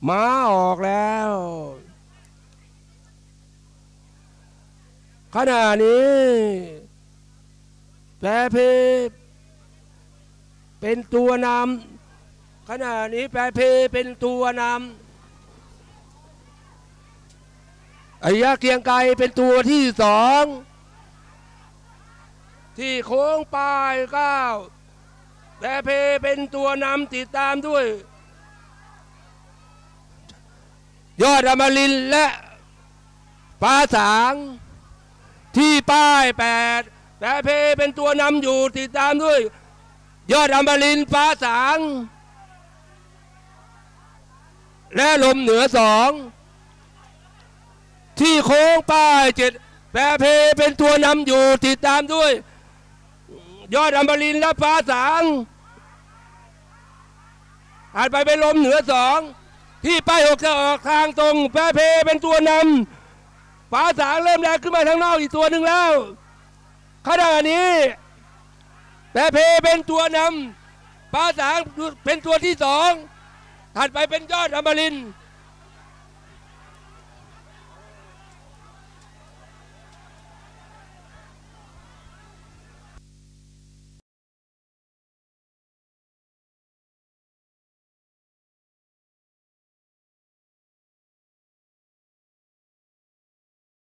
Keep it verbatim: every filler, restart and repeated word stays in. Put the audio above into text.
ม้าออกแล้วขณะนี้แปรเพเป็นตัวนำขณะนี้แปรเพเป็นตัวนำอายะเกียงไกรเป็นตัวที่สองที่โค้งปลายเก้าแปรเพเป็นตัวนำติดตามด้วยยอดอมรินทร์และฟ้าสางที่ป้ายแปดแปรเพเป็นตัวนำอยู่ติดตามด้วยยอดอมรินทร์ฟ้าสางและลมเหนือสองที่โค้งป้ายเจ็ดแปรเพเป็นตัวนำอยู่ติดตามด้วยยอดอมรินทร์และฟ้าสางอาจไปเป็นลมเหนือสองที่ป้ายหกจะออกทางตรงแปรเพเป็นตัวนำฟ้าสางเริ่มแรงขึ้นมาทางนอกอีกตัวหนึ่งแล้วขณะนี้แปรเพเป็นตัวนำฟ้าสางเป็นตัวที่สองถัดไปเป็นยอดอมรินทร์